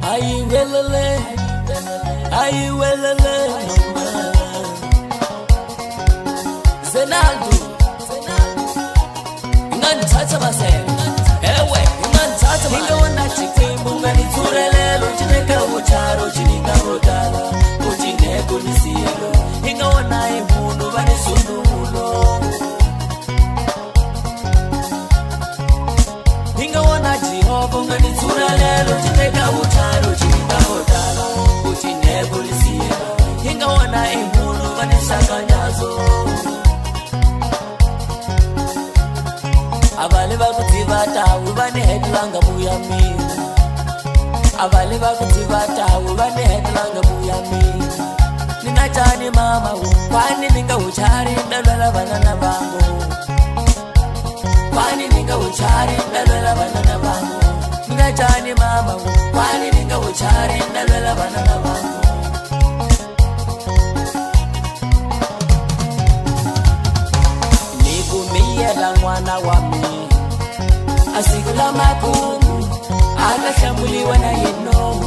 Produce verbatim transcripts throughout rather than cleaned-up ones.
Ayi welele, ayi welele, Zenaldo, Ngantata masel, ewe, ngantata masel. Hinga wana chikimbu ngani turelelo, chineka ucharo, chininga rodala, uchineko nisielo. Hinga wana imuno, vani sundulo. Hinga wana Jehova ngani turelelo, chineka ucharo, chininga rodala, uchineko nisielo. Hinga wana imuno, vani shakanyazo. Abale bakutibata ubane headlanga muyamina Abale bakutibata ubane headlanga muyamina Nina chani mama kwani ninga uchari ndalala banana bango Kwani ninga uchari ndalala banana bango Nina chani mama kwani ninga uchari ndalala banana bango Nikumiyela mwana wami Asikula makungu akashambuliwa na yeno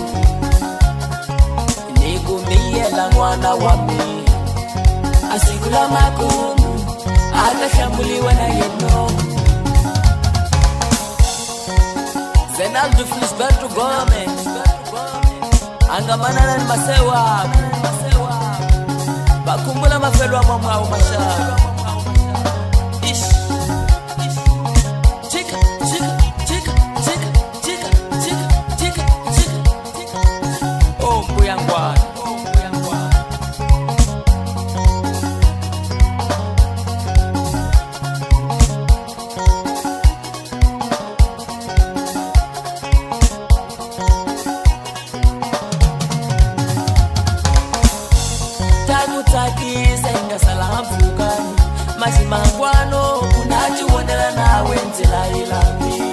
Nikumiyela mwana wami Asikula makungu akashambuliwa na yeno Zenaldo Felisberto Gomes Angamana na masewa Bakumbula mafelo wa mama au masha Mashimangwano unachiwondela nawe nzila ilami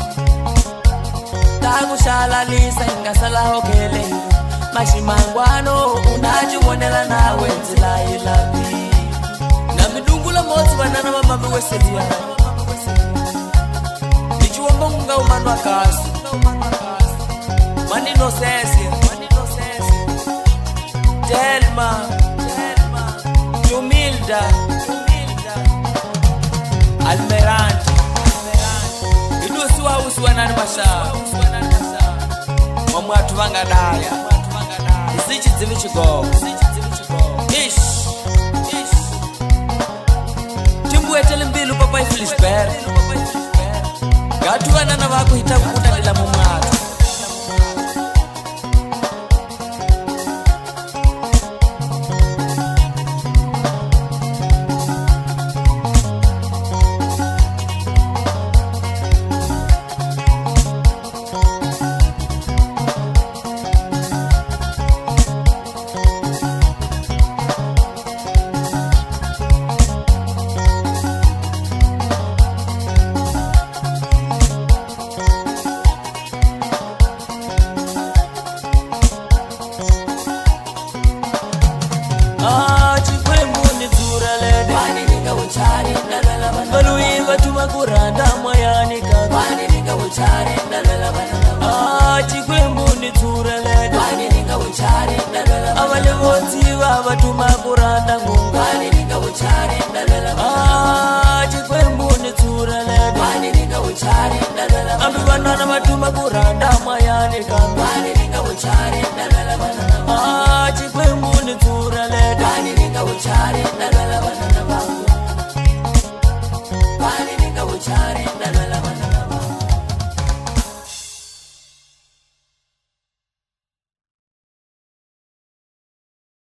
Takushalalisa ingasala hokele Mashimangwano unachiwondela nawe nzila ilami Na midungula moti banana mamami weselia Nichuomba munga umanu wakasu Manino sesi Telma Jumilda Almerante Idu suwa usuwa nani masha Mwamu atu vanga daya Isichi zivichi go Ish Timbu etele mbilu papa Felisberto Gatu wanana wako hitabu kuta nila mumatu Kuranda